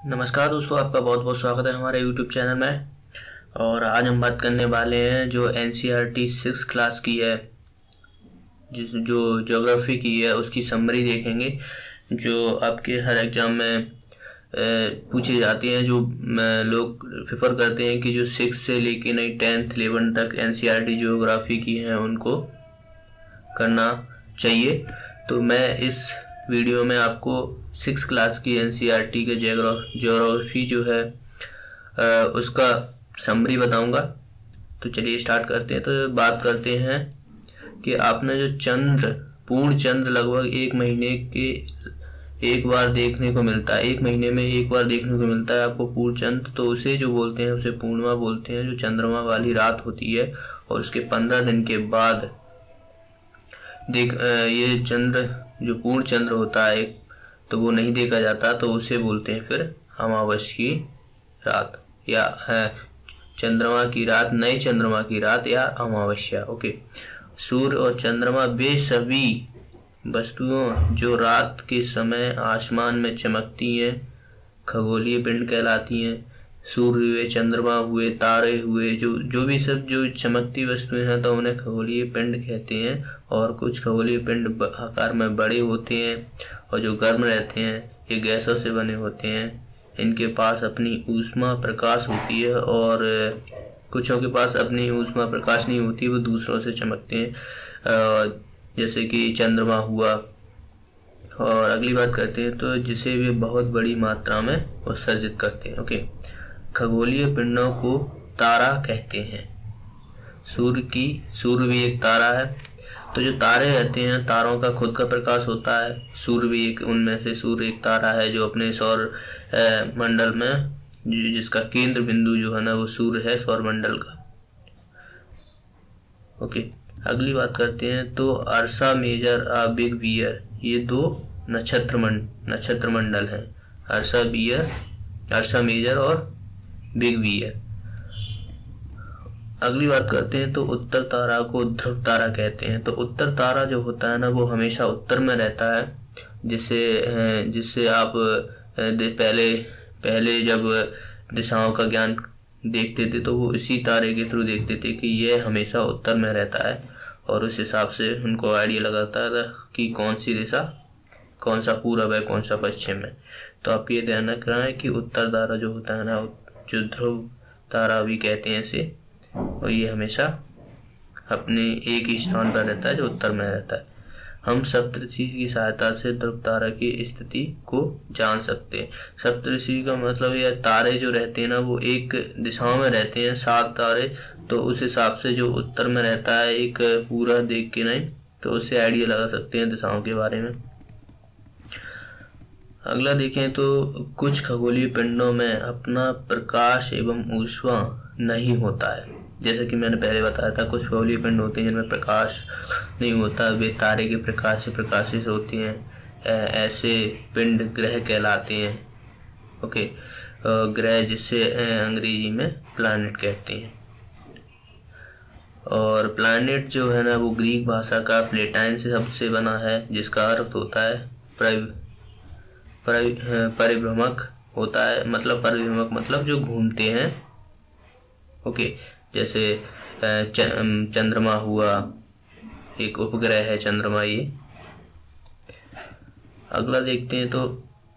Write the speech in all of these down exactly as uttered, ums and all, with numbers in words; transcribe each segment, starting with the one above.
नमस्कार दोस्तों, आपका बहुत बहुत स्वागत है हमारे यूट्यूब चैनल में। और आज हम बात करने वाले हैं जो एनसीईआरटी सिक्स क्लास की है, जिस जो ज्योग्राफी की है उसकी समरी देखेंगे, जो आपके हर एग्ज़ाम में पूछी जाती हैं। जो लोग प्रेफर करते हैं कि जो सिक्स से लेके नहीं टेंथ इलेवन तक एनसीईआरटी ज्योग्राफी की है उनको करना चाहिए। तो मैं इस वीडियो में आपको सिक्स क्लास की एनसीईआरटी के ज्योग्राफी जो है आ, उसका समरी बताऊंगा। तो चलिए स्टार्ट करते हैं। तो बात करते हैं कि आपने जो चंद्र पूर्ण चंद्र लगभग एक महीने के एक बार देखने को मिलता है, एक महीने में एक बार देखने को मिलता है आपको पूर्ण चंद्र, तो उसे जो बोलते हैं उसे पूर्णिमा बोलते हैं। जो चंद्रमा वाली रात होती है और उसके पंद्रह दिन के बाद देख ये चंद्र जो पूर्ण चंद्र होता है तो वो नहीं देखा जाता, तो उसे बोलते हैं फिर अमावस्या की रात या चंद्रमा की रात, नए चंद्रमा की रात या अमावस्या। ओके, सूर्य और चंद्रमा वे सभी वस्तुओं जो रात के समय आसमान में चमकती हैं खगोलीय पिंड कहलाती हैं। सूर्य हुए, चंद्रमा हुए, तारे हुए, जो जो भी सब जो चमकती वस्तुएं हैं तो उन्हें खगोलीय पिंड कहते हैं। और कुछ खगोलीय पिंड आकार में बड़े होते हैं और जो गर्म रहते हैं, ये गैसों से बने होते हैं। इनके पास अपनी ऊष्मा प्रकाश होती है और कुछों के पास अपनी ऊष्मा प्रकाश नहीं होती, वो दूसरों से चमकते हैं, जैसे कि चंद्रमा हुआ। और अगली बात करते हैं तो जिसे वे बहुत बड़ी मात्रा में उत्सर्जित करते हैं। ओके, खगोलीय पिंडों को तारा कहते हैं। सूर्य की सूर्य भी एक तारा है। तो जो तारे रहते हैं, तारों का खुद का प्रकाश होता है। सूर्य भी एक उनमें से सूर्य एक तारा है जो अपने सौर मंडल में, जिसका केंद्र बिंदु जो है ना वो सूर्य है सौर मंडल का। ओके, अगली बात करते हैं तो अर्सा मेजर आ बिग बियर, ये दो नक्षत्र मंड नक्षत्र मंडल हैं, अर्सा बियर अर्सा मेजर और बिग बियर। अगली बात करते हैं तो उत्तर तारा को ध्रुव तारा कहते हैं। तो उत्तर तारा जो होता है ना वो हमेशा उत्तर में रहता है, जिससे जिससे आप पहले पहले जब दिशाओं का ज्ञान देखते थे तो वो इसी तारे के थ्रू देखते थे कि ये हमेशा उत्तर में रहता है, और उस हिसाब से उनको आइडिया लगाता था कि कौन सी दिशा, कौन सा पूरब है, कौन सा पश्चिम है। तो आपको ये ध्यान रखना है कि उत्तर तारा जो होता है ना, जो ध्रुव तारा भी कहते हैं इसे, और ये हमेशा अपने एक ही स्थान पर रहता है जो उत्तर में रहता है। हम सप्तऋषि की सहायता से ध्रुव तारा की स्थिति को जान सकते हैं। सप्तऋषि का मतलब यह तारे जो रहते हैं ना वो एक दिशाओं में रहते हैं, सात तारे, तो उस हिसाब से जो उत्तर में रहता है एक पूरा देख के नहीं, तो उससे आइडिया लगा सकते हैं दिशाओं के बारे में। अगला देखें तो कुछ खगोलीय पिंडों में अपना प्रकाश एवं ऊष्मा नहीं होता है। जैसे कि मैंने पहले बताया था, कुछ खगोलीय पिंड होते हैं जिनमें प्रकाश नहीं होता, वे तारे के प्रकाश से प्रकाशित होती हैं। ऐसे पिंड ग्रह कहलाते हैं। ओके, ग्रह जिससे अंग्रेजी में प्लैनेट कहते हैं। और प्लैनेट जो है ना वो ग्रीक भाषा का प्लेटाइन से शब्द से बना है, जिसका अर्थ होता है परिभ्रमक होता है। मतलब परिभ्रमक मतलब जो घूमते हैं। ओके, जैसे चंद्रमा हुआ, एक उपग्रह है चंद्रमा ये। अगला देखते हैं तो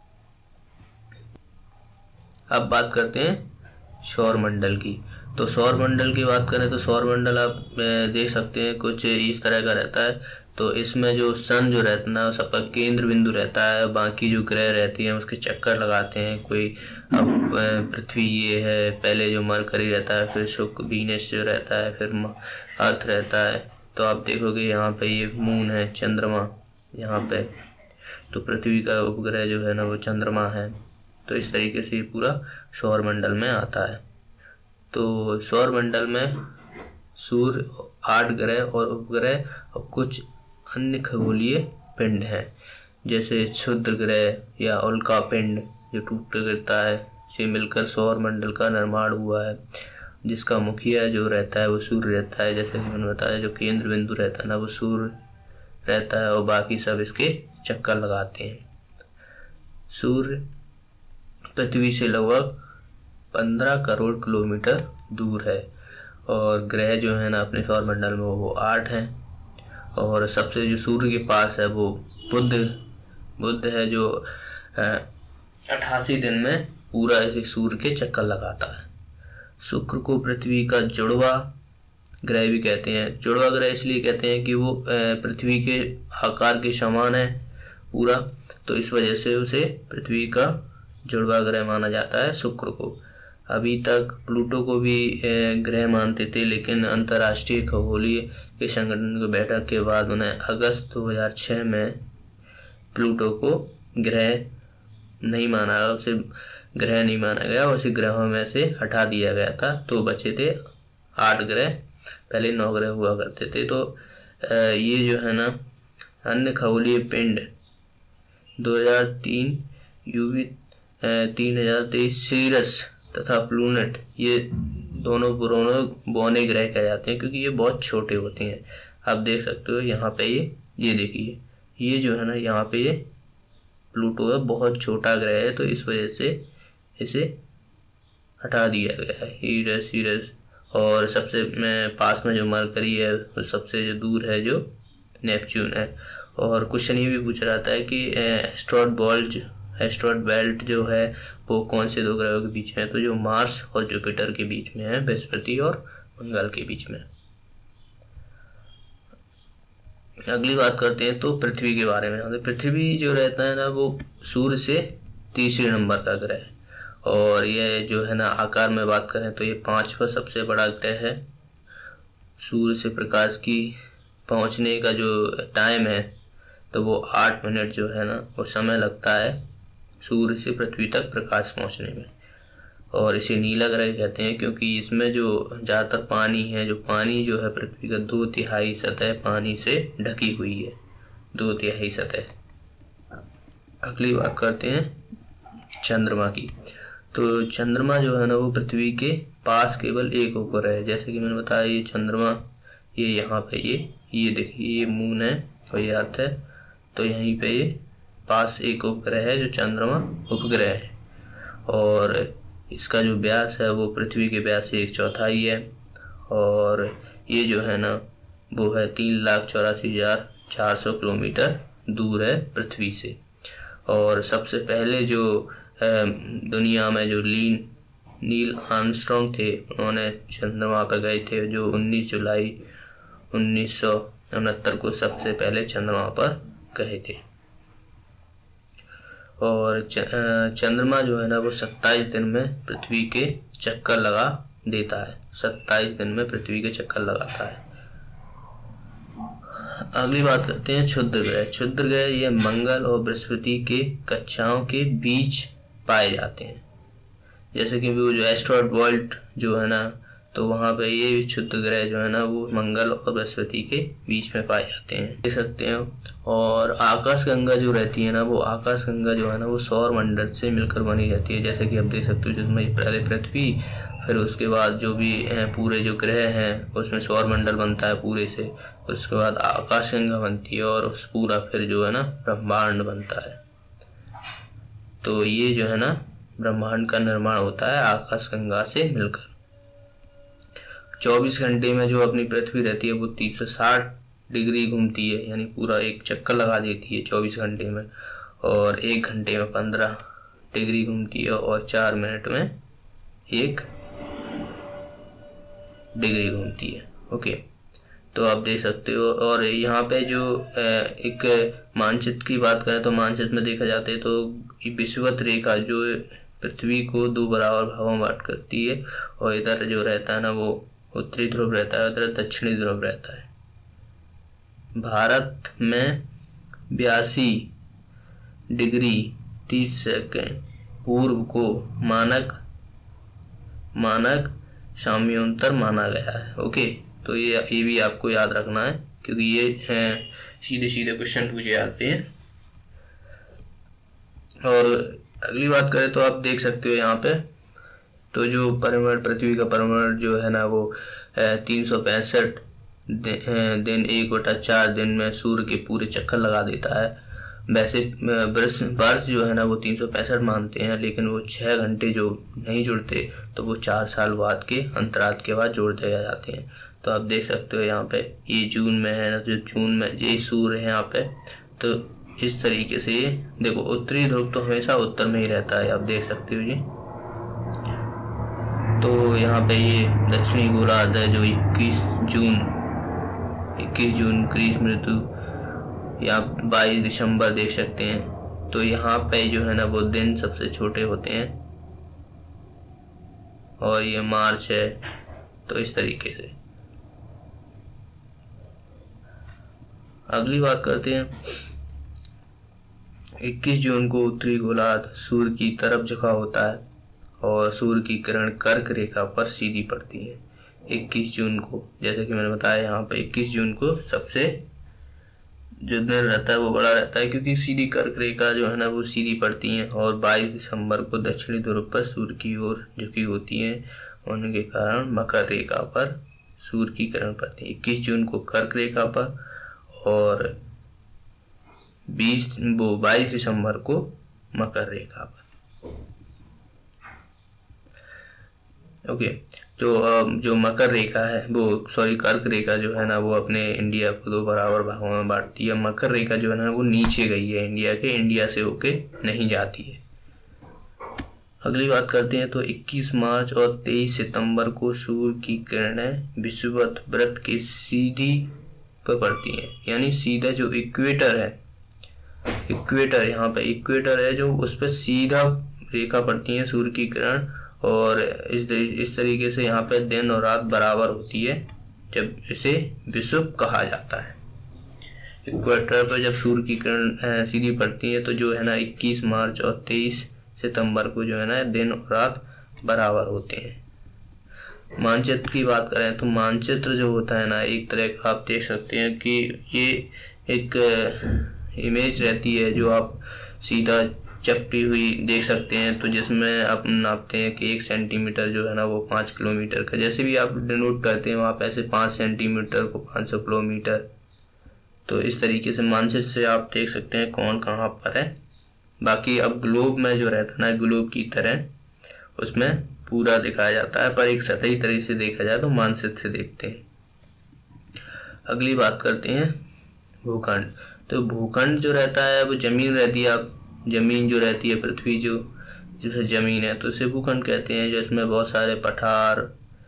अब बात करते हैं सौर मंडल की। तो सौर मंडल की बात करें तो सौर मंडल आप देख सकते हैं कुछ इस तरह का रहता है। तो इसमें जो सन जो रहता है ना सबका केंद्र बिंदु रहता है, बाकी जो ग्रह रहती हैं उसके चक्कर लगाते हैं। कोई अब पृथ्वी ये है, पहले जो मरकरी रहता है, फिर शुक्र वीनस जो रहता है, फिर अर्थ रहता है। तो आप देखोगे यहाँ पे ये मून है, चंद्रमा यहाँ पे, तो पृथ्वी का उपग्रह जो है ना वो चंद्रमा है। तो इस तरीके से ये पूरा सौर मंडल में आता है। तो सौर मंडल में सूर्य, आठ ग्रह और उपग्रह और कुछ अन्य खगोलीय पिंड हैं, जैसे क्षुद्र ग्रह या उल्का पिंड जो टूट गिरता है, से मिलकर सौर मंडल का निर्माण हुआ है, जिसका मुखिया जो रहता है वो सूर्य रहता है। जैसे कि मैंने बताया, जो केंद्र बिंदु रहता है ना वो सूर्य रहता है और बाकी सब इसके चक्कर लगाते हैं। सूर्य पृथ्वी से लगभग पंद्रह करोड़ किलोमीटर दूर है। और ग्रह जो है ना अपने सौरमंडल में वो आठ हैं। और सबसे जो सूर्य के पास है वो बुध बुध है, जो अट्ठासी दिन में पूरा ऐसे सूर्य के चक्कर लगाता है। शुक्र को पृथ्वी का जुड़वा ग्रह भी कहते हैं। जुड़वा ग्रह इसलिए कहते हैं कि वो पृथ्वी के आकार के समान है पूरा, तो इस वजह से उसे पृथ्वी का जुड़वा ग्रह माना जाता है शुक्र को। अभी तक प्लूटो को भी ग्रह मानते थे, लेकिन अंतर्राष्ट्रीय खगोलीय के संगठन की बैठक के बाद उन्हें अगस्त दो हज़ार छह में प्लूटो को ग्रह नहीं माना, उसे ग्रह नहीं माना गया, उसे ग्रहों में से हटा दिया गया था। तो बचे थे आठ ग्रह, पहले नौ ग्रह हुआ करते थे। तो ये जो है ना अन्य खगोलीय पिंड दो हज़ार तीन यूवी तीन हजार तेईस सीरस तथा प्लूनेट, ये दोनों पुराने बौने ग्रह कहे जाते हैं क्योंकि ये बहुत छोटे होते हैं। आप देख सकते हो यहाँ पे ये ये देखिए, ये जो है ना यहाँ पे ये प्लूटो है, बहुत छोटा ग्रह है, तो इस वजह से इसे हटा दिया गया है। हीरस सीरस और सबसे में पास में जो मरकरी है, वो सबसे जो दूर है जो नेपच्यून है। और क्वेश्चन ये भी पूछा जाता है कि एस्ट्रॉयड बेल्ट एस्ट्रॉयड बेल्ट जो है वो कौन से दो ग्रहों के बीच में है, तो जो मार्स और जुपिटर के बीच में है, बृहस्पति और मंगल के बीच में। अगली बात करते हैं तो पृथ्वी के बारे में। पृथ्वी जो रहता है ना वो सूर्य से तीसरे नंबर का ग्रह है, और ये जो है ना आकार में बात करें तो ये पांचवा सबसे बड़ा ग्रह है। सूर्य से प्रकाश की पहुंचने का जो टाइम है तो वो आठ मिनट जो है ना वो समय लगता है सूर्य से पृथ्वी तक प्रकाश पहुंचने में। और इसे नीला ग्रह कहते हैं क्योंकि इसमें जो ज़्यादातर पानी है, जो पानी जो है पृथ्वी का दो तिहाई सतह पानी से ढकी हुई है, दो तिहाई सतह। अगली बात करते हैं चंद्रमा की। तो चंद्रमा जो है ना वो पृथ्वी के पास केवल एक उपग्रह है। जैसे कि मैंने बताया ये चंद्रमा, ये यहाँ पे ये ये देखिए ये मून है और ये अर्थ है, तो यहीं पे ये पास एक उपग्रह है जो चंद्रमा उपग्रह है। और इसका जो व्यास है वो पृथ्वी के व्यास से एक चौथाई है। और ये जो है ना वो है तीन लाख चौरासी हजार चार सौ किलोमीटर दूर है पृथ्वी से। और सबसे पहले जो दुनिया में जो लीन नील आर्मस्ट्रॉन्ग थे, उन्होंने चंद्रमा पर गए थे, जो उन्नीस जुलाई उन्नीस सौ उनहत्तर को सबसे पहले चंद्रमा पर गए थे। और चंद्रमा जो है ना वो सत्ताईस दिन में पृथ्वी के चक्कर लगा देता है, सत्ताईस दिन में पृथ्वी के चक्कर लगाता है। अगली बात करते हैं क्षुद्र ग्रह। क्षुद्र ग्रह ये मंगल और बृहस्पति के कक्षाओं के बीच पाए जाते हैं। जैसे कि वो जो एस्ट्रॉयड बेल्ट जो है ना, तो वहाँ पे ये क्षुद्र ग्रह जो है ना वो मंगल और बृहस्पति के बीच में पाए जाते हैं, देख सकते हैं। और आकाश गंगा जो रहती है ना, वो आकाश गंगा जो है ना वो सौर मंडल से मिलकर बनी रहती है। जैसे कि आप देख सकते हो, जिसमें पहले पृथ्वी, फिर उसके बाद जो भी हैं पूरे जो ग्रह हैं उसमें सौर मंडल बनता है पूरे से, उसके बाद आकाश गंगा बनती है और उस पूरा फिर जो है ना ब्रह्मांड बनता है। तो ये जो है ना ब्रह्मांड का निर्माण होता है आकाश गंगा से मिलकर। चौबीस घंटे में जो अपनी पृथ्वी रहती है वो तीन सौ साठ डिग्री घूमती है, यानी पूरा एक चक्कर लगा देती है चौबीस घंटे में। और एक घंटे में पंद्रह डिग्री घूमती है और चार मिनट में एक डिग्री घूमती है। ओके, तो आप देख सकते हो। और यहाँ पे जो एक मानचित्र की बात करें तो मानचित्र में देखा जाता है तो विषुवत रेखा जो पृथ्वी को दो बराबर भागों में बांट करती है, और इधर जो रहता है ना वो उत्तरी ध्रुव रहता है, उधर दक्षिणी ध्रुव रहता है। भारत में बयासी डिग्री तीस सेकंड पूर्व को मानक मानक साम्योंतर माना गया है। ओके, तो ये ये भी आपको याद रखना है क्योंकि ये हैं सीधे सीधे क्वेश्चन पूछे जाते हैं। और अगली बात करें तो आप देख सकते हो यहाँ पे, तो जो परिमंडल पृथ्वी का परिमंडल जो है ना वो तीन सौ पैंसठ दिन एक बटा चार दिन में सूर्य के पूरे चक्कर लगा देता है। वैसे वर्ष वर्ष जो है ना वो तीन सौ पैंसठ मानते हैं, लेकिन वो छः घंटे जो नहीं जुड़ते तो वो चार साल बाद के अंतराल के बाद जोड़ दिए जाते हैं। तो आप देख सकते हो यहाँ पे ये जून में है ना, जो जून में ये सूर्य है यहाँ पे, तो इस तरीके से ये देखो उत्तरी ध्रुव तो हमेशा उत्तर में ही रहता है, आप देख सकते हो जी। तो यहाँ पे ये दक्षिणी गोलार्ध है जो इक्कीस जून इक्कीस जून ग्रीष्म ऋतु या बाईस दिसंबर देख सकते हैं। तो यहाँ पे जो है ना वो दिन सबसे छोटे होते हैं, और ये मार्च है। तो इस तरीके से अगली बात करते हैं। इक्कीस जून को उत्तरी गोलार्ध सूर्य की तरफ झुका होता है और सूर्य की किरण कर्क रेखा पर सीधी पड़ती है। इक्कीस जून को, जैसे कि मैंने बताया, यहाँ पे इक्कीस जून को सबसे जो दिन रहता है वो बड़ा रहता है, क्योंकि सीधी कर्क रेखा जो है ना वो सीधी पड़ती है, और बाईस दिसंबर को दक्षिणी ध्रुव पर सूर्य की ओर झुकी होती है, होने के कारण मकर रेखा पर सूर्य की किरण पड़ती है। इक्कीस जून को कर्क रेखा पर और बीस वो बाईस दिसंबर को मकर रेखा पर। ओके, तो जो मकर रेखा है वो सॉरी कर्क रेखा जो है ना वो अपने इंडिया को दो बराबर भागों में बांटती है। मकर रेखा जो है ना वो नीचे गई है इंडिया के, इंडिया से होके नहीं जाती है। अगली बात करते हैं। तो इक्कीस मार्च और तेईस सितंबर को सूर्य की किरणें विषुवत वृत्त के सीधी पर पड़ती हैं, यानी सीधा जो इक्वेटर है, इक्वेटर यहाँ पे इक्वेटर है जो उस पर सीधा रेखा पड़ती है सूर्य की किरण, और इस इस तरीके से यहाँ पे दिन और रात बराबर होती है, जब इसे विषुव कहा जाता है। इक्वेटर पर जब सूर्य की किरण सीधी पड़ती है तो जो है ना इक्कीस मार्च और तेईस सितंबर को जो है ना दिन और रात बराबर होते हैं। मानचित्र की बात करें तो मानचित्र जो होता है ना, एक तरह का आप देख सकते हैं कि ये एक इमेज रहती है जो आप सीधा चपटी हुई देख सकते हैं, तो जिसमें आप नापते हैं कि एक सेंटीमीटर जो है ना वो पाँच किलोमीटर का, जैसे भी आप डिनोट करते हैं वहाँ पे ऐसे पाँच सेंटीमीटर को पाँच सौ किलोमीटर। तो इस तरीके से मानचित्र से आप देख सकते हैं कौन कहाँ पर है। बाकी अब ग्लोब में जो रहता है ना, ग्लोब की तरह उसमें पूरा दिखाया जाता है, पर एक सतही तरीके से देखा जाए तो मानचित्र से देखते हैं। अगली बात करते हैं भूखंड। तो भूखंड जो रहता है वो जमीन रहती है, आप जमीन जो रहती है पृथ्वी जो जैसे जमीन है तो उसे भूखंड कहते हैं, जो इसमें बहुत सारे पठार,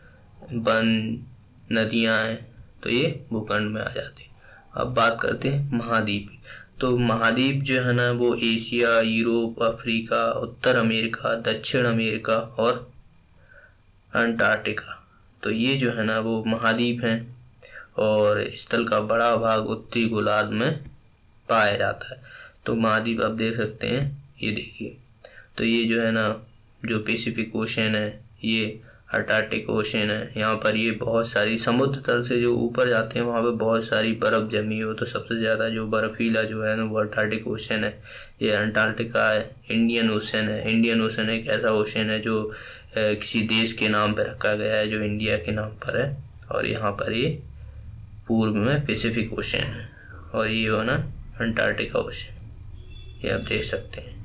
वन, नदियां हैं, तो ये भूखंड में आ जाते हैं। अब बात करते हैं महाद्वीप। तो महाद्वीप जो है ना वो एशिया, यूरोप, अफ्रीका, उत्तर अमेरिका, दक्षिण अमेरिका और अंटार्कटिका, तो ये जो है ना वो महाद्वीप हैं, और स्थल का बड़ा भाग उत्तरी गोलार्ध में पाया जाता है। तो महाद्वीप आप देख सकते हैं, ये देखिए, तो ये जो है ना जो पैसिफिक ओशन है, ये अंटार्कटिक ओशन है, यहाँ पर ये बहुत सारी समुद्र तल से जो ऊपर जाते हैं वहाँ पे बहुत सारी बर्फ़ जमी हो, तो सबसे ज़्यादा जो बर्फीला जो है ना वो अंटार्कटिक ओशन है। ये अंटार्कटिका है। इंडियन ओशन है। इंडियन ओशन एक ऐसा ओशन है जो ए, किसी देश के नाम पर रखा गया है जो इंडिया के नाम पर है, और यहाँ पर ये पूर्व में पैसिफिक ओशन है, और ये हो ना अंटार्कटिका ओशन, ये आप देख सकते हैं।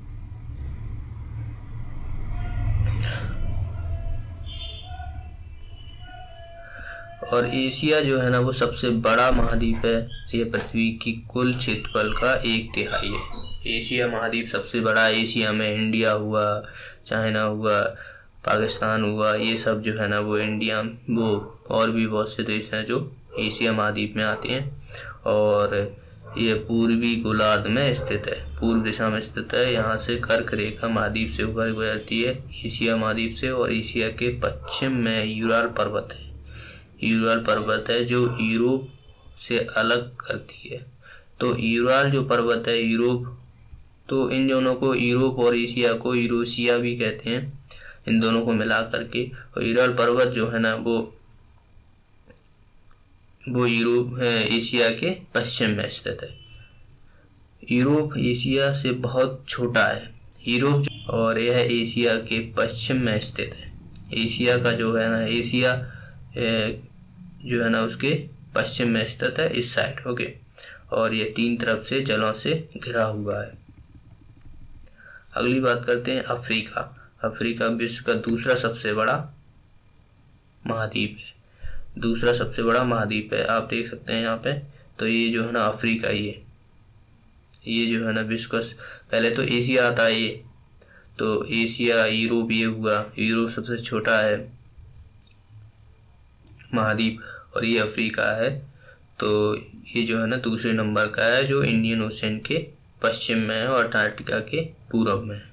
और एशिया जो है ना वो सबसे बड़ा महाद्वीप है। ये पृथ्वी की कुल क्षेत्रफल का एक तिहाई है। एशिया महाद्वीप सबसे बड़ा है। एशिया में इंडिया हुआ, चाइना हुआ, पाकिस्तान हुआ, ये सब जो है ना वो इंडिया वो और भी बहुत से देश हैं जो एशिया महाद्वीप में आते हैं, और ये पूर्वी गोलार्ध में स्थित है, पूर्व दिशा में स्थित है। यहाँ से कर्क रेखा महाद्वीप से होकर गुजरती है एशिया महाद्वीप से, और एशिया के पश्चिम में यूराल पर्वत है। यूराल पर्वत है जो यूरोप से अलग करती है। तो यूराल जो पर्वत है यूरोप, तो इन दोनों को यूरोप और एशिया को यूरोशिया भी कहते हैं, इन दोनों को मिला करके। और यूराल पर्वत जो है ना वो वो यूरोप एशिया के पश्चिम में स्थित है। यूरोप एशिया से बहुत छोटा है यूरोप, और यह एशिया के पश्चिम में स्थित है। एशिया का जो है ना एशिया जो है ना उसके पश्चिम में स्थित है, इस साइड। ओके, और ये तीन तरफ से जलों से घिरा हुआ है। अगली बात करते हैं अफ्रीका। अफ्रीका विश्व का दूसरा सबसे बड़ा महाद्वीप है, दूसरा सबसे बड़ा महाद्वीप है, आप देख सकते हैं यहाँ पे। तो ये जो है ना अफ्रीका, ये ये जो है ना विश्व का, पहले तो एशिया आता है ये, तो एशिया, यूरोप ये हुआ, यूरोप सबसे छोटा है महाद्वीप, और ये अफ्रीका है। तो ये जो है ना दूसरे नंबर का है, जो इंडियन ओशन के पश्चिम में है और अंटार्कटिका के पूरब में है।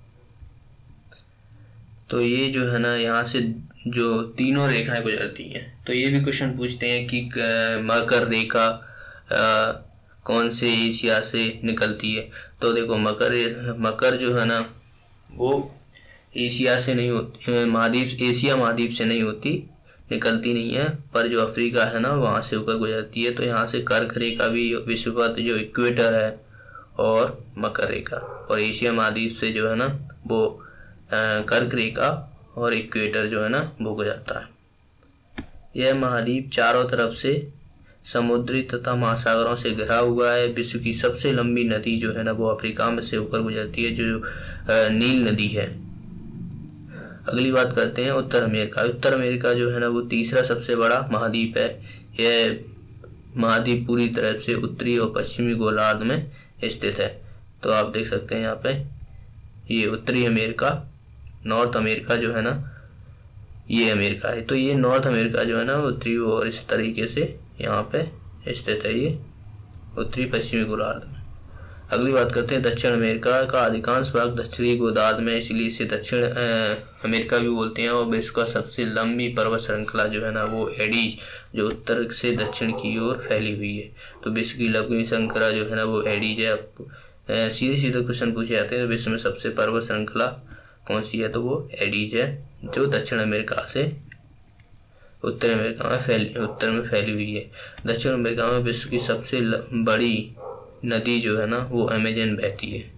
तो ये जो है ना यहाँ से जो तीनों रेखाएं गुजरती हैं, तो ये भी क्वेश्चन पूछते हैं कि मकर रेखा कौन से एशिया से निकलती है। तो देखो मकर मकर जो है ना वो एशिया से नहीं होती, महाद्वीप एशिया महाद्वीप से नहीं होती, निकलती नहीं है, पर जो अफ्रीका है ना वहाँ से होकर गुजरती है। तो यहाँ से कर्क रेखा भी विषुवत जो इक्वेटर है और मकर रेखा, और एशिया महाद्वीप से जो है ना वो कर्क रेखा और इक्वेटर जो है ना वो गुजरता है। यह महाद्वीप चारों तरफ से समुद्री तथा महासागरों से घिरा हुआ है। विश्व की सबसे लंबी नदी जो है ना वो अफ्रीका में से होकर गुजरती है, जो नील नदी है। अगली बात करते हैं उत्तर अमेरिका। उत्तर अमेरिका जो है ना वो तीसरा सबसे बड़ा महाद्वीप है। यह महाद्वीप पूरी तरह से उत्तरी और पश्चिमी गोलार्ध में स्थित है। तो आप देख सकते हैं यहाँ पे ये उत्तरी अमेरिका, नॉर्थ अमेरिका जो है ना ये अमेरिका है। तो ये नॉर्थ अमेरिका जो है ना उत्तरी और इस तरीके से यहाँ पे स्थित है, ये उत्तरी पश्चिमी गोलार्ध में। अगली बात करते हैं दक्षिण अमेरिका का अधिकांश भाग दक्षिणी गोलार्ध में, इसलिए इसे दक्षिण अमेरिका भी बोलते हैं। और विश्व का सबसे लंबी पर्वत श्रृंखला जो है ना वो एडीज, जो उत्तर से दक्षिण की ओर फैली हुई है। तो विश्व की लंबी श्रृंखला जो है ना वो एडीज है। सीधे सीधे क्वेश्चन पूछे जाते हैं, तो विश्व में सबसे पर्वत श्रृंखला कौन सी है, तो वो एडीज है, जो दक्षिण अमेरिका से उत्तर अमेरिका में फैली उत्तर में फैली हुई है। दक्षिण अमेरिका में विश्व की सबसे बड़ी नदी जो है ना वो अमेजन बहती है।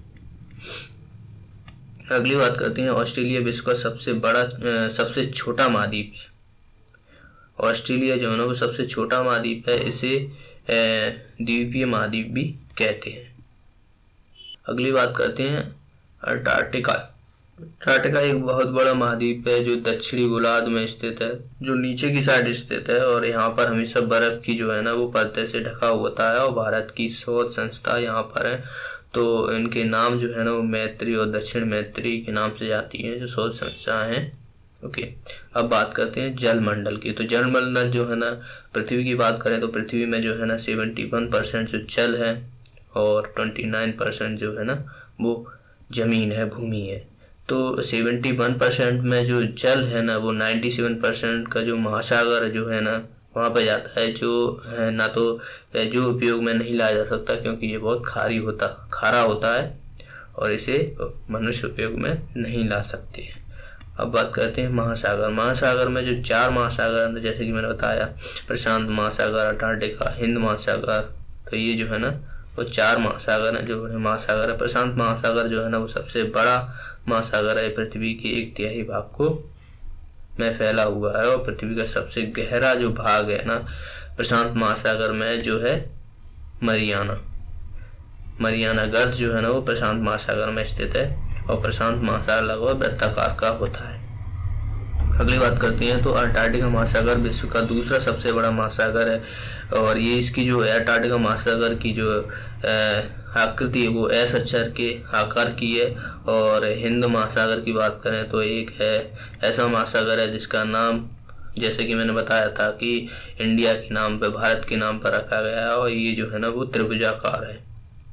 अगली बात करते हैं ऑस्ट्रेलिया विश्व का सबसे बड़ा सबसे छोटा महाद्वीप है। ऑस्ट्रेलिया जो है ना वो सबसे छोटा महाद्वीप है, इसे द्वीपीय महाद्वीप भी कहते हैं। अगली बात करते हैं अंटार्कटिका। अंटार्कटिका एक बहुत बड़ा महाद्वीप है जो दक्षिणी गोलार्ध में स्थित है, जो नीचे की साइड स्थित है, और यहाँ पर हमेशा बर्फ की जो है ना वो परत से ढका होता है। और भारत की शोध संस्था यहाँ पर है, तो इनके नाम जो है ना वो मैत्री और दक्षिण मैत्री के नाम से जाती है, जो शोध संस्था है। ओके, अब बात करते हैं जलमंडल की। तो जलमंडल जो है ना पृथ्वी की बात करें तो पृथ्वी में जो है ना सेवेंटी वन परसेंट जो जल है और ट्वेंटी नाइन परसेंट जो है ना वो जमीन है, भूमि है। तो सेवेंटी वन परसेंट में जो जल है ना वो नाइन्टी सेवन परसेंट का जो महासागर जो है ना वहाँ पे जाता है, जो है ना तो जो उपयोग में नहीं लाया जा सकता, क्योंकि ये बहुत खारी होता खारा होता है और इसे मनुष्य उपयोग में नहीं ला सकते हैं। अब बात करते हैं महासागर। महासागर में जो चार महासागर हैं, जैसे कि मैंने बताया, प्रशांत महासागर, अंटार्कटिका, हिंद महासागर, तो ये जो है ना वो चार महासागर हैं, जो बड़े महासागर है। प्रशांत महासागर जो है ना वो सबसे बड़ा महासागर है, पृथ्वी के एक तिहाई भाग को में फैला हुआ है, और पृथ्वी का सबसे गहरा जो भाग है ना प्रशांत महासागर में जो है मरियाना मरियाना गर्त जो है ना वो प्रशांत महासागर में स्थित है, और प्रशांत महासागर लगभग वृत्ताकार का होता है। अगली बात करते हैं तो अंटार्कटिका महासागर विश्व का दूसरा सबसे बड़ा महासागर है, और ये इसकी जो अंटार्कटिका महासागर की जो आकृति है वो एस अक्षर के आकार की है। और हिंद महासागर की बात करें तो एक है ऐसा महासागर है जिसका नाम, जैसे कि मैंने बताया था कि इंडिया के नाम पे, भारत के नाम पर रखा गया है, और ये जो है ना वो त्रिभुजाकार है।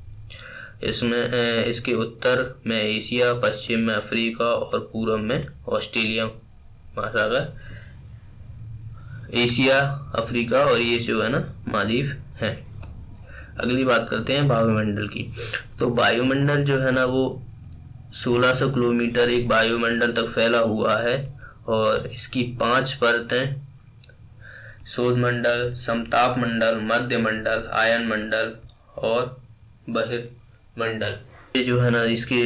इसमें इसके उत्तर में एशिया, पश्चिम में अफ्रीका और पूर्व में ऑस्ट्रेलिया महासागर, एशिया, अफ्रीका और ये जो है ना महाद्वीप हैं। अगली बात करते हैं वायुमंडल की। तो वायुमंडल जो है ना वो सोलह सौ किलोमीटर एक वायुमंडल तक फैला हुआ है, और इसकी पांच परतें, शोधमंडल, समताप मंडल, मध्य मंडल, आयन मंडल और बहिर्मंडल, ये जो है ना इसके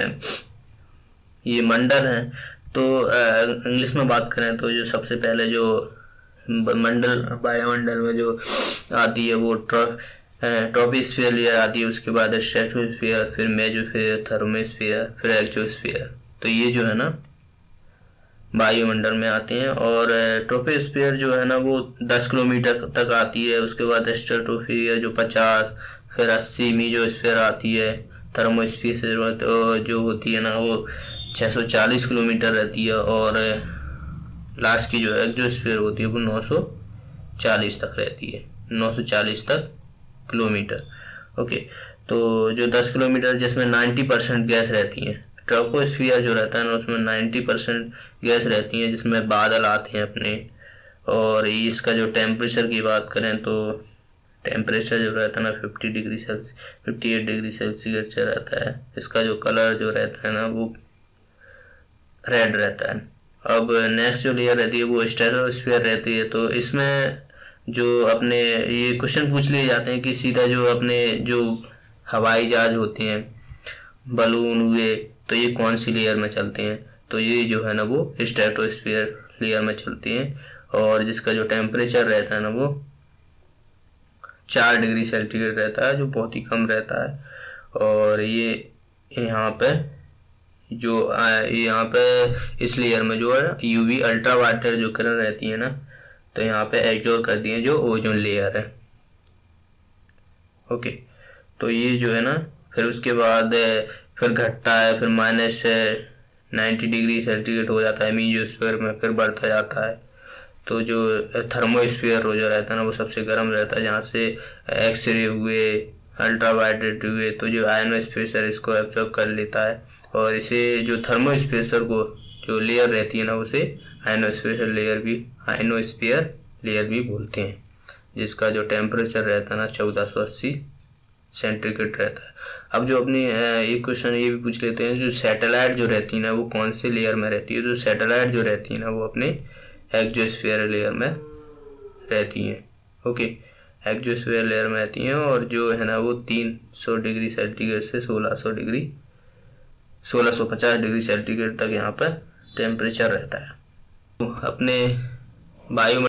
ये मंडल हैं। तो इंग्लिश में बात करें तो जो सबसे पहले जो मंडल वायुमंडल में जो आती है वो ट्रॉपोस्फियर लेयर आती है, उसके बाद स्ट्रेटोस्फियर, फिर मेसोस्फियर, थर्मोस्फियर, फिर एक्सोस्फियर। तो ये जो है ना वायुमंडल में आते हैं। और ट्रॉपोस्फियर जो है ना वो दस किलोमीटर तक आती है, उसके बाद स्ट्रेटोस्फियर जो पचास, फिर अस्सी, मेसोस्फियर आती है। थर्मोस्फियर जो होती है ना वो छः सौ चालीस किलोमीटर रहती है, और लास्ट की जो एक्सोस्फियर होती है वो नौ सौ चालीस तक रहती है, नौ सौ चालीस तक किलोमीटर। ओके, तो जो दस किलोमीटर जिसमें नाइन्टी परसेंट गैस रहती है, ट्रोपोस्फियर जो रहता है ना उसमें नाइन्टी परसेंट गैस रहती है, जिसमें बादल आते हैं अपने। और इसका जो टेम्परेचर की बात करें तो टेम्परेचर जो रहता है ना fifty degree Celsius fifty eight degree Celsius रहता है। इसका जो कलर जो रहता है ना वो रेड रहता है। अब नेक्स्ट जो लेयर रहती है वो स्ट्रेटोस्फियर रहती है। तो इसमें जो अपने ये क्वेश्चन पूछ लिए जाते हैं कि सीधा जो अपने जो हवाई जहाज होते हैं, बलून हुए, तो ये कौन सी लेयर में चलते हैं, तो ये जो है ना वो स्ट्रेटोस्फियर लेयर में चलते हैं। और जिसका जो टेम्परेचर रहता है ना वो चार डिग्री सेंटीग्रेड रहता है, जो बहुत ही कम रहता है। और ये यहाँ पे जो यहाँ पे इस लेयर में जो है यूवी अल्ट्रावायलेट जो किरण रहती है ना, तो यहाँ पे एब्जॉर्ब कर दिए जो ओजोन लेयर है। ओके, तो ये जो है ना फिर उसके बाद फिर घटता है, फिर माइनस नाइन्टी डिग्री सेंटीग्रेड हो जाता है मेसोस्फीयर में, फिर बढ़ता जाता है। तो जो थर्मोस्फीयर जो रहता है ना वो सबसे गर्म रहता है, जहाँ से एक्सरे हुए, अल्ट्रावायलेट हुए, तो जो आयनोस्फीयर इसको एब्जॉर्ब कर लेता है। और इसे जो थर्मोस्फीयर को जो लेयर रहती है ना उसे आयनोस्फीयर लेयर भी आयनोस्फीयर लेयर भी बोलते हैं, जिसका जो टेम्परेचर रहता है ना चौदह सौ अस्सी सेंटीग्रेड रहता है। अब जो अपनी एक क्वेश्चन ये भी पूछ लेते हैं, जो सैटेलाइट जो रहती है ना वो कौन से लेयर में रहती है। जो सैटेलाइट जो रहती है ना वो अपने एक्सोस्फीयर लेयर में रहती हैं। ओके, एक्सोस्फीयर लेयर में रहती हैं, और जो है ना वो तीन सौ डिग्री सेंटीग्रेड से सोलह सौ डिग्री सोलह सौ पचास डिग्री सेंटीग्रेड तक यहाँ पर टेम्परेचर रहता है। तो अपने वायुमंडल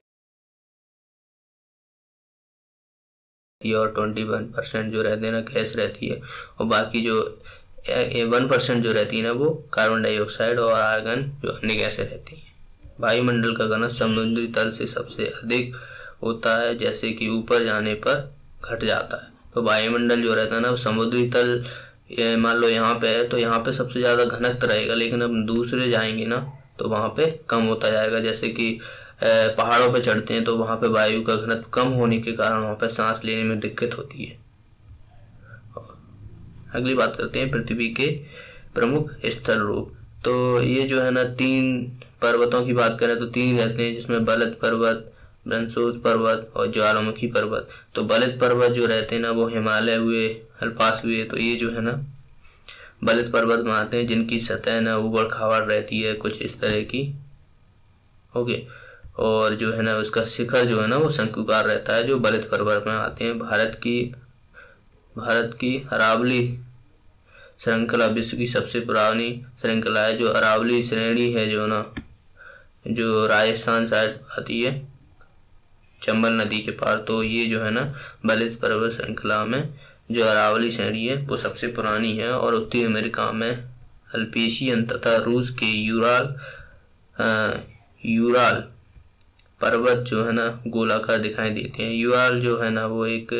और ट्वेंटी वन परसेंट जो रहते हैं ना गैस रहती है, और बाकी जो वन परसेंट जो रहती है ना वो कार्बन डाइऑक्साइड और आर्गन जो अन्य गैसें रहती हैं। वायुमंडल का घनत्व समुद्री तल से सबसे अधिक होता है, जैसे कि ऊपर जाने पर घट जाता है। तो वायुमंडल जो रहता है ना समुद्री तल मान लो यहाँ पे है तो यहाँ पे सबसे ज़्यादा घनत्व रहेगा, लेकिन अब दूसरे जाएंगे ना तो वहाँ पे कम होता जाएगा। जैसे कि पहाड़ों पे चढ़ते हैं तो वहाँ पे वायु का घनत्व कम होने के कारण वहाँ पे सांस लेने में दिक्कत होती है। अगली बात करते हैं पृथ्वी के प्रमुख स्थल रूप। तो ये जो है ना तीन पर्वतों की बात करें तो तीन रहते हैं, जिसमें बलद पर्वत, ब्रह्मोस पर्वत और ज्वालामुखी पर्वत। तो बलद पर्वत जो रहते हैं ना वो हिमालय हुए, अल्पास हुए, तो ये जो है ना बलद पर्वत में आते हैं, जिनकी सतह ना ऊबड़ खाबड़ रहती है कुछ इस तरह की। ओके, और जो है ना उसका शिखर जो है ना वो शंकुकार रहता है, जो बलद पर्वत में आते हैं। भारत की भारत की अरावली श्रृंखला विश्व की सबसे पुरानी श्रृंखला है। जो अरावली श्रेणी है जो ना जो राजस्थान साइड आती है चंबल नदी के पार, तो ये जो है ना बलद पर्वत श्रृंखला में जो अरावली श्रेणी है वो सबसे पुरानी है। और उत्तरी अमेरिका में अल्पेशियन तथा रूस के यूराल आ, यूराल पर्वत जो है ना गोलाकार दिखाई देते हैं। यूराल जो है ना वो एक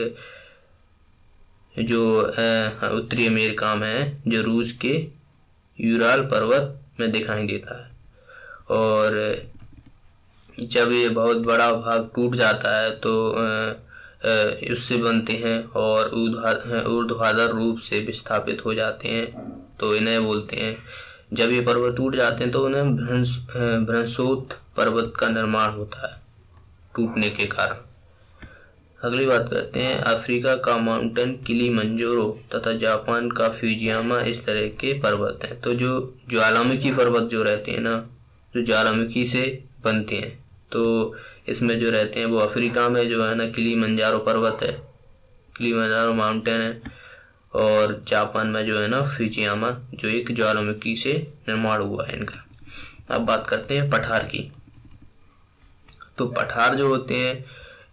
जो उत्तरी अमेरिका में है, जो रूस के यूराल पर्वत में दिखाई देता है। और जब ये बहुत बड़ा भाग टूट जाता है तो उससे बनते हैं और ऊर्ध्वाधर रूप से विस्थापित हो जाते हैं, तो इन्हें बोलते हैं। जब ये पर्वत टूट जाते हैं तो उन्हें भ्रंश भ्रंशोत पर्वत का निर्माण होता है टूटने के कारण। अगली बात करते हैं अफ्रीका का माउंटेन किलिमंजारो तथा जापान का फ्यूजियामा इस तरह के पर्वत हैं। तो जो ज्वालामुखी पर्वत जो रहते हैं ना जो ज्वालामुखी से बनते हैं, तो इसमें जो रहते हैं वो अफ्रीका में जो है ना किलिमंजारो पर्वत है, किलिमंजारो माउंटेन है, और जापान में जो है ना फ्यूजियामा जो एक ज्वालामुखी से निर्माण हुआ है इनका। अब बात करते हैं पठार की। तो पठार जो होते हैं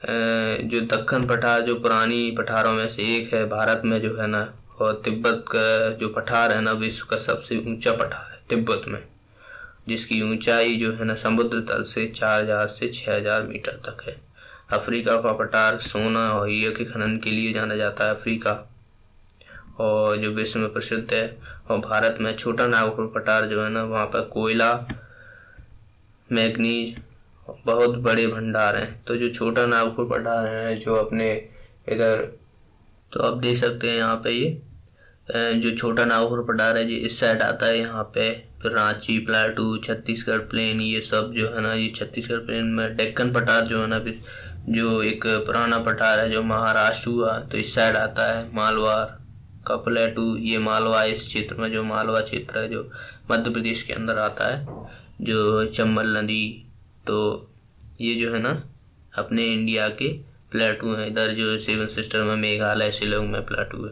जो दक्कन पठार जो पुरानी पठारों में से एक है भारत में जो है ना, और तिब्बत का जो पठार है ना विश्व का सबसे ऊंचा पठार है तिब्बत में, जिसकी ऊंचाई जो है ना समुद्र तल से चार हजार से छः हजार मीटर तक है। अफ्रीका का पठार सोना और हीरे के खनन के लिए जाना जाता है अफ्रीका, और जो विश्व में प्रसिद्ध है। और भारत में छोटा नागपुर पठार जो है ना, वहाँ पर कोयला, मैग्नीज बहुत बड़े भंडार हैं। तो जो छोटा नागपुर पठार है जो अपने इधर, तो आप देख सकते हैं यहाँ पे ये जो छोटा नागपुर पठार है, ये इस साइड आता है यहाँ पे। फिर रांची, प्लाटू, छत्तीसगढ़ प्लेन, ये सब जो है ना, ये छत्तीसगढ़ प्लेन में डेक्कन पठार जो है ना, जो एक पुराना पठार है जो महाराष्ट्र हुआ, तो इस साइड आता है। मालवार का प्लेटू, ये मालवा इस क्षेत्र में, जो मालवा क्षेत्र है जो मध्य प्रदेश के अंदर आता है, जो चंबल नदी, तो ये जो है ना अपने इंडिया के प्लेटू हैं। इधर जो सेवन सिस्टर में मेघालय, शिलोंग में प्लेटू है।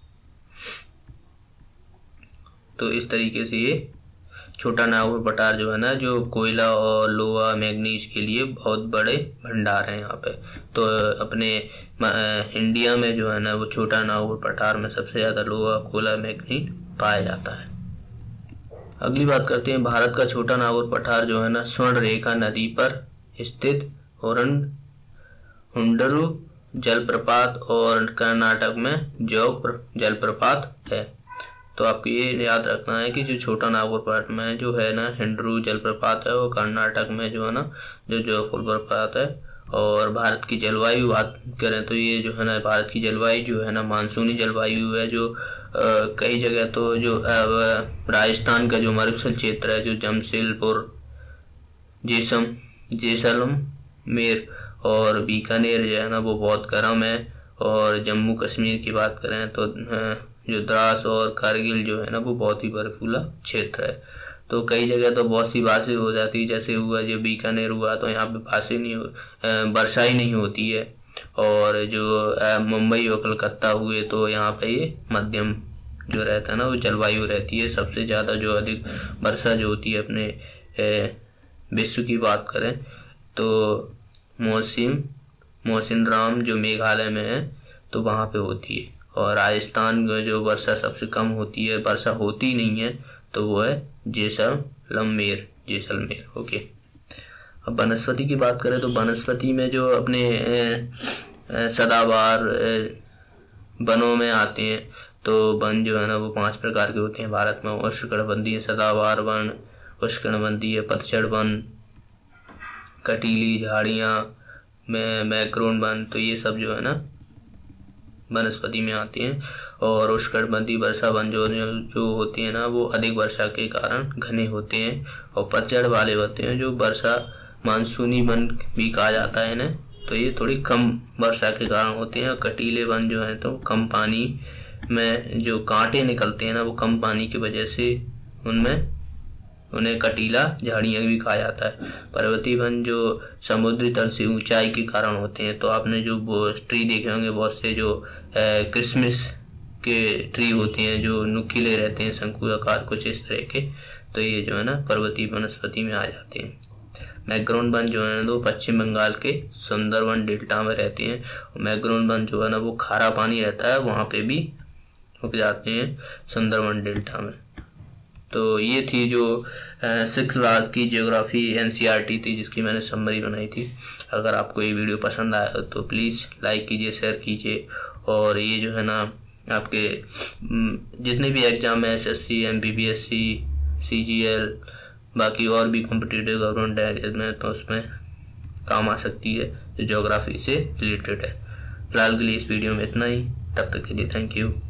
तो इस तरीके से ये छोटा नागपुर पठार जो है ना, जो कोयला और लोहा, मैग्नीज के लिए बहुत बड़े भंडार हैं यहाँ पे। तो अपने इंडिया में जो है ना, वो छोटा नागपुर पठार में सबसे ज़्यादा लोहा, कोयला, मैग्नीज पाया जाता है। अगली बात करते हैं भारत का छोटा नागपुर पठार जो है ना, स्वर्ण रेखा नदी पर स्थित होरन हुंडरू जलप्रपात और कर्नाटक में जोग जलप्रपात है। तो आपको ये याद रखना है कि जो छोटा नागपुर पठार में जो है ना हिंडरू जलप्रपात है, वो कर्नाटक में जो है ना जो जोग जलप्रपात है। और भारत की जलवायु बात करें तो ये जो है ना, भारत की जलवायु जो है ना मानसूनी जलवायु है, जो आ, कई जगह तो जो राजस्थान का जो मरुस्थल क्षेत्र है, जो जमशेदपुर, जैसम जैसलमेर और बीकानेर जो है ना, वो बहुत गर्म है। और जम्मू कश्मीर की बात करें तो जो द्रास और कारगिल जो है ना, वो बहुत ही बर्फीला क्षेत्र है। तो कई जगह तो बहुत सी बारिश हो जाती है, जैसे हुआ जो बीकानेर हुआ, तो यहाँ पे बारिश नहीं हो वर्षा ही नहीं होती है। और जो मुंबई और कलकत्ता हुए, तो यहाँ पे ये मध्यम जो रहता है ना, वो जलवायु रहती है। सबसे ज़्यादा जो अधिक वर्षा जो होती है अपने विश्व की बात करें तो मौसिम मौसिन राम जो मेघालय में है, तो वहाँ पे होती है। और राजस्थान में जो वर्षा सबसे कम होती है, वर्षा होती नहीं है, तो वो है जैसलमेर जैसलमेर ओके। अब वनस्पति की बात करें तो वनस्पति में जो अपने सदाबहार वनों में आते हैं, तो वन जो है ना वो पांच प्रकार के होते हैं भारत में। उष्णकटिबंधीय सदाबहार वन, उष्णकटिबंधीय पतझड़ वन, कटीली झाड़ियाँ, मैक्रोन वन, तो ये सब जो है ना वनस्पति में आती हैं। और उष्णकटिबंधीय वर्षा वन जो जो होती है ना, वो अधिक वर्षा के कारण घने होते हैं। और पतझड़ वाले होते हैं जो वर्षा मानसूनी वन भी कहा जाता है ना, तो ये थोड़ी कम वर्षा के कारण होते हैं। कटीले वन जो है तो कम पानी में जो कांटे निकलते हैं ना, वो कम पानी की वजह से उनमें उन्हें कटीला झाड़ियाँ भी कहा जाता है। पर्वतीय वन जो समुद्री तल से ऊंचाई के कारण होते हैं। तो आपने जो ट्री देखे होंगे बहुत से जो क्रिसमस के ट्री होते हैं, जो नुकीले रहते हैं, शंकु आकार कुछ इस तरह के, तो ये जो है ना पर्वतीय वनस्पति में आ जाते हैं। मैग्रोन वन जो है ना वो पश्चिम बंगाल के सुंदरवन डेल्टा में रहते हैं। मैग्रोन वन जो है ना वो खारा पानी रहता है, वहाँ पे भी उग जाते हैं सुंदरवन डेल्टा में। तो ये थी जो सिक्स क्लास की ज्योग्राफी एनसीईआरटी थी, जिसकी मैंने समरी बनाई थी। अगर आपको ये वीडियो पसंद आया तो प्लीज़ लाइक कीजिए, शेयर कीजिए। और ये जो है ना आपके जितने भी एग्ज़ाम है, एसएससी, एमपीपीएससी, सीजीएल, बाकी और भी कॉम्पिटिटिव गवर्नमेंट एग्जाम में, तो उसमें काम आ सकती है, जो ज्योग्राफी से रिलेटेड है। फिलहाल के लिए इस वीडियो में इतना ही। तब तक के लिए थैंक यू।